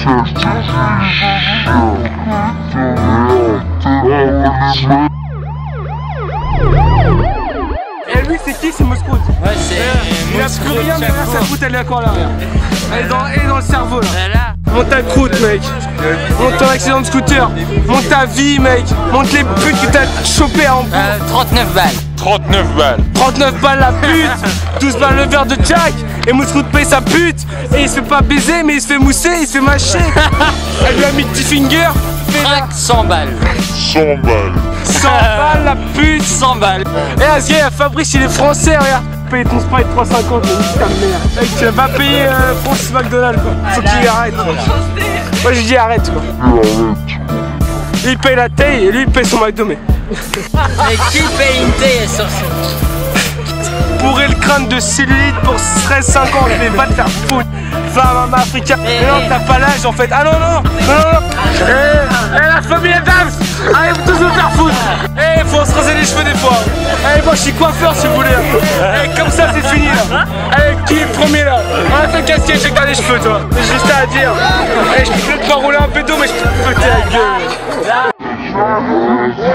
Et lui c'est qui? C'est Moscou. Ouais, c'est. Il a plus rien, mais là sa croûte elle est encore là. Elle est dans le cerveau là. Monte ta croûte mec. Monte ton accident de scooter. Monte ta vie mec. Monte les putes que t'as chopé en 39 balles. 39 balles. 39 balles la pute. 12 balles le verre de Jack. Et Moscou paye sa pute. Et il se fait pas baiser mais il se fait mousser, il se fait mâcher. Elle lui a mis petit finger. 100 balles. 100 balles. 100 balles la pute. 100 balles. Et Azier, Fabrice il est français, regarde. Paye ton Sprite 3,50, mais nique ta mère. Mec, tu vas pas payer Francis McDonald quoi. Faut qu'il arrête quoi. Moi je dis arrête quoi. Lui il paye la taille et lui il paye son McDo mais. Et qui paye une taille sur ça? Bourrer le crâne de cellulite pour 13,50, mais va te faire foutre. Femme africaine. Mais non, t'as pas l'âge en fait. Ah non, non, non, non. Eh, la famille Adams. Allez, vous tous vous faire foutre. Eh, faut se raser les cheveux des fois. Eh, moi je suis coiffeur si vous voulez. Eh, comme ça c'est fini là. Eh, qui est le premier là? Ah, fais casquette, j'ai que les cheveux toi. J'ai juste à dire. Eh, je peux te pas rouler un pédo, mais je peux te péter la gueule.